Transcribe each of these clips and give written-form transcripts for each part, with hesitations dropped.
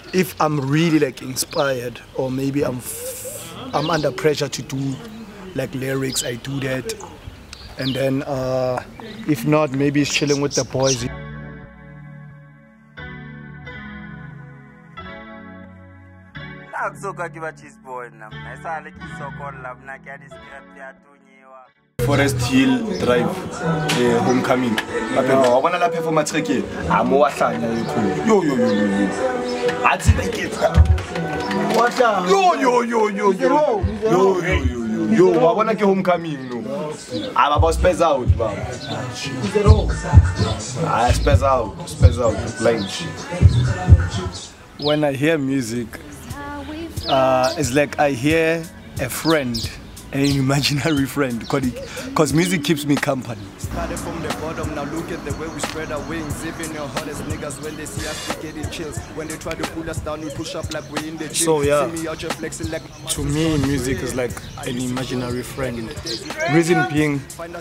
if I'm really like inspired, or maybe I'm under pressure to do like lyrics, I do that. And then if not, maybe it's chilling with the boys. Forest Hill Drive, Homecoming. I want to perform a trick. I'm more yo. I think it's yo, I want to get Homecoming. No, I'm about to space out. I space out, lunch. When I hear music, it's like I hear a friend, an imaginary friend, because music keeps me company. Started from the bottom, now look at the way we spread our wings. Even your hottest niggas, when they see us, they getting chills. When they try to pull us down, we push up like we're in the gym. So yeah, see me out here flexing like... To me, music is like an imaginary friend. Reason being,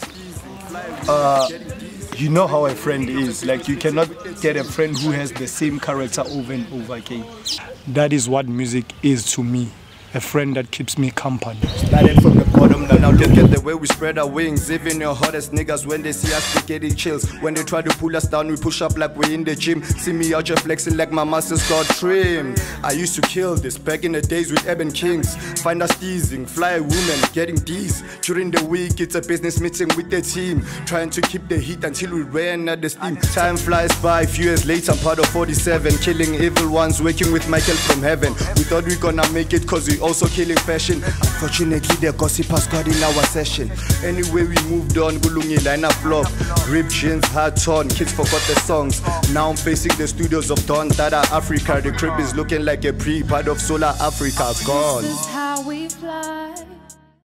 you know how a friend is. Like, you cannot get a friend who has the same character over and over again. That is what music is to me. A friend that keeps me company. Started from the bottom, now look at the way we spread our wings. Even your hottest niggas, when they see us, they getting chills. When they try to pull us down, we push up like we're in the gym. See me out here flexing like my muscles got trimmed. I used to kill this back in the days with Eben Kings. Find us teasing, fly women, getting D's. During the week, it's a business meeting with the team. Trying to keep the heat until we ran at the steam. Time flies by, a few years later, I'm part of 47. Killing evil ones, working with Michael from heaven. We thought we gonna make it cause we also killing fashion. Unfortunately, the gossip has got in our session. Anyway, we moved on. Gulungi line up flop. Ripped jeans, hats on. Kids forgot the songs. Now I'm facing the studios of Don Dada Africa. The crib is looking like a part of Solar Africa. Gone. This is how we fly.